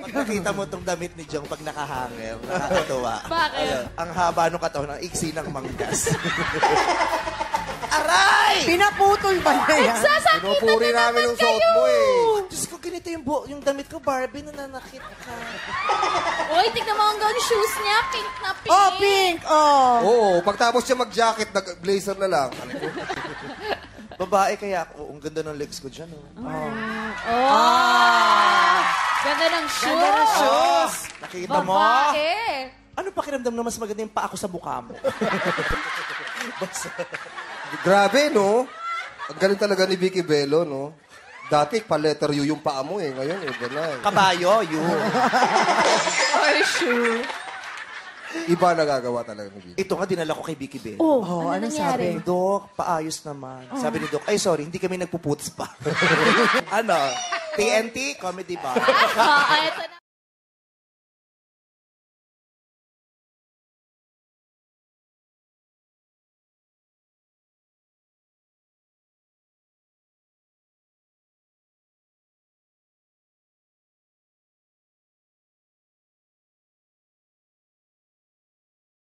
Pag nakita mo itong damit ni Jhong pag nakahangel, nakakatuwa. Bakit? Ang haba nung katawan, ang iksi ng manggas. Aray! Pinaputol ba na yan? Pinupuri namin yung suot mo eh. Diyos ko, ganito yung damit ko, Barbie, nananakit ka. Uy, tignan mo ang gown shoes niya. Pink na pink. Oh, pink! Oh! Oo, pagtapos siya mag-jacket, nag-blazer na lang. Babae kaya ako, ang ganda ng legs ko dyan. Ganda ng shoes. Ganda ng shoes. Nakita mo? Babae. Ano pakiramdam na mas maganda yung paa ko sa mukha mo? Grabe, no? Ang galing talaga ni Vicky Bello, no? Dati, pa-letter U yung paa mo eh. Ngayon, iba na eh. Kabayo, yun. Or shoe. Iba nagagawa talaga ni Vicky. Ito nga, dinala ko kay Vicky Bell. Oh, ano sabi? Dok, paayos naman. Sabi ni Dok, ay sorry, hindi kami nagpuputs pa. Ano? TNT Comedy Bar. Ito na.